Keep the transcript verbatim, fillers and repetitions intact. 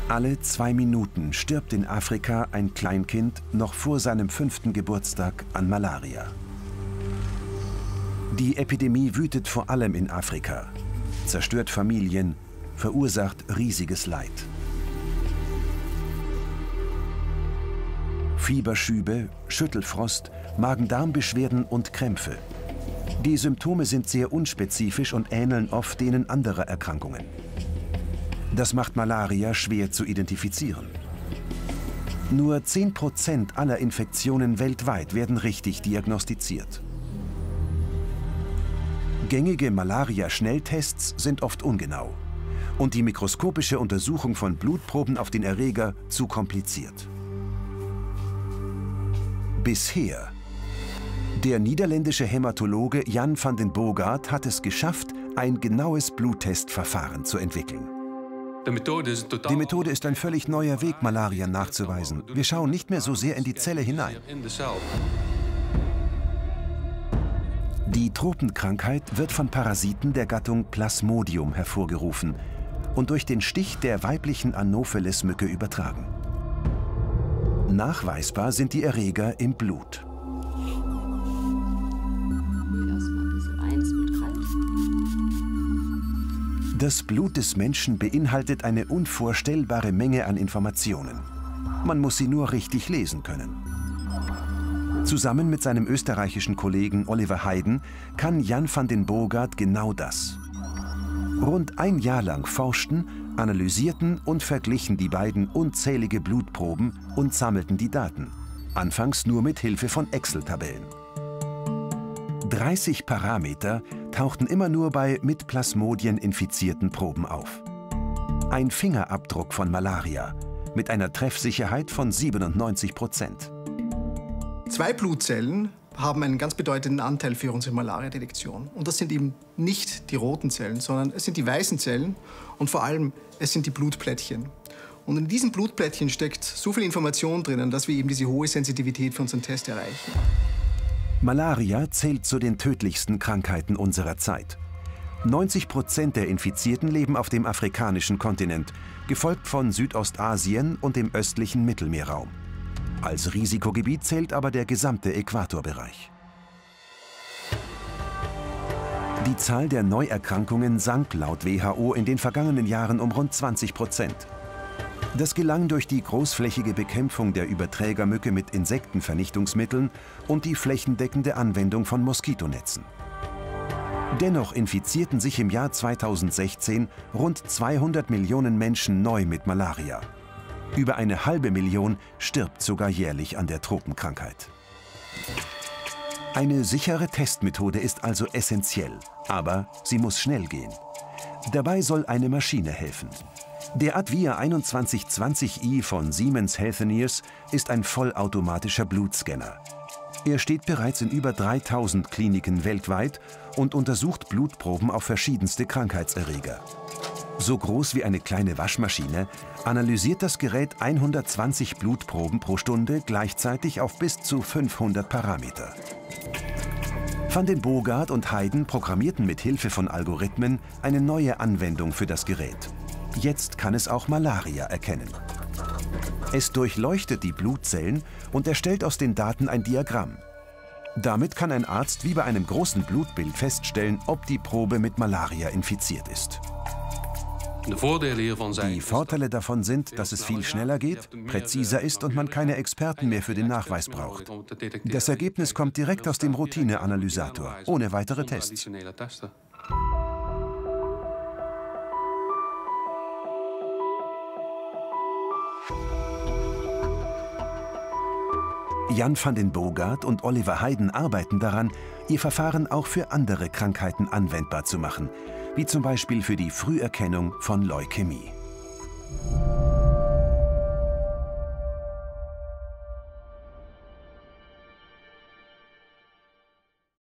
Alle zwei Minuten stirbt in Afrika ein Kleinkind noch vor seinem fünften Geburtstag an Malaria. Die Epidemie wütet vor allem in Afrika, zerstört Familien, verursacht riesiges Leid. Fieberschübe, Schüttelfrost, Magen-Darm-Beschwerden und Krämpfe. Die Symptome sind sehr unspezifisch und ähneln oft denen anderer Erkrankungen. Das macht Malaria schwer zu identifizieren. Nur zehn Prozent aller Infektionen weltweit werden richtig diagnostiziert. Gängige Malaria-Schnelltests sind oft ungenau und die mikroskopische Untersuchung von Blutproben auf den Erreger zu kompliziert. Bisher. Der niederländische Hämatologe Jan van den Boogaard hat es geschafft, ein genaues Bluttestverfahren zu entwickeln. Die Methode ist ein völlig neuer Weg, Malaria nachzuweisen. Wir schauen nicht mehr so sehr in die Zelle hinein. Die Tropenkrankheit wird von Parasiten der Gattung Plasmodium hervorgerufen und durch den Stich der weiblichen Anopheles-Mücke übertragen. Nachweisbar sind die Erreger im Blut. Das Blut des Menschen beinhaltet eine unvorstellbare Menge an Informationen. Man muss sie nur richtig lesen können. Zusammen mit seinem österreichischen Kollegen Oliver Heiden kann Jan van den Boogaard genau das. Rund ein Jahr lang forschten, analysierten und verglichen die beiden unzählige Blutproben und sammelten die Daten. Anfangs nur mit Hilfe von Excel-Tabellen. dreißig Parameter tauchten immer nur bei mit Plasmodien infizierten Proben auf. Ein Fingerabdruck von Malaria mit einer Treffsicherheit von siebenundneunzig Prozent. Zwei Blutzellen haben einen ganz bedeutenden Anteil für unsere Malaria-Detektion. Und das sind eben nicht die roten Zellen, sondern es sind die weißen Zellen und vor allem es sind die Blutplättchen. Und in diesen Blutplättchen steckt so viel Information drinnen, dass wir eben diese hohe Sensitivität für unseren Test erreichen. Malaria zählt zu den tödlichsten Krankheiten unserer Zeit. neunzig Prozent der Infizierten leben auf dem afrikanischen Kontinent, gefolgt von Südostasien und dem östlichen Mittelmeerraum. Als Risikogebiet zählt aber der gesamte Äquatorbereich. Die Zahl der Neuerkrankungen sank laut W H O in den vergangenen Jahren um rund zwanzig Prozent. Das gelang durch die großflächige Bekämpfung der Überträgermücke mit Insektenvernichtungsmitteln und die flächendeckende Anwendung von Moskitonetzen. Dennoch infizierten sich im Jahr zweitausendsechzehn rund zweihundert Millionen Menschen neu mit Malaria. Über eine halbe Million stirbt sogar jährlich an der Tropenkrankheit. Eine sichere Testmethode ist also essentiell, aber sie muss schnell gehen. Dabei soll eine Maschine helfen. Der Advia einundzwanzig zwanzig i von Siemens Healthineers ist ein vollautomatischer Blutscanner. Er steht bereits in über dreitausend Kliniken weltweit und untersucht Blutproben auf verschiedenste Krankheitserreger. So groß wie eine kleine Waschmaschine analysiert das Gerät hundertzwanzig Blutproben pro Stunde gleichzeitig auf bis zu fünfhundert Parameter. Van den Boogaard und Heiden programmierten mit Hilfe von Algorithmen eine neue Anwendung für das Gerät. Jetzt kann es auch Malaria erkennen. Es durchleuchtet die Blutzellen und erstellt aus den Daten ein Diagramm. Damit kann ein Arzt wie bei einem großen Blutbild feststellen, ob die Probe mit Malaria infiziert ist. Die Vorteile davon sind, dass es viel schneller geht, präziser ist und man keine Experten mehr für den Nachweis braucht. Das Ergebnis kommt direkt aus dem Routineanalysator, ohne weitere Tests. Jan van den Boogaard und Oliver Heiden arbeiten daran, ihr Verfahren auch für andere Krankheiten anwendbar zu machen, wie zum Beispiel für die Früherkennung von Leukämie.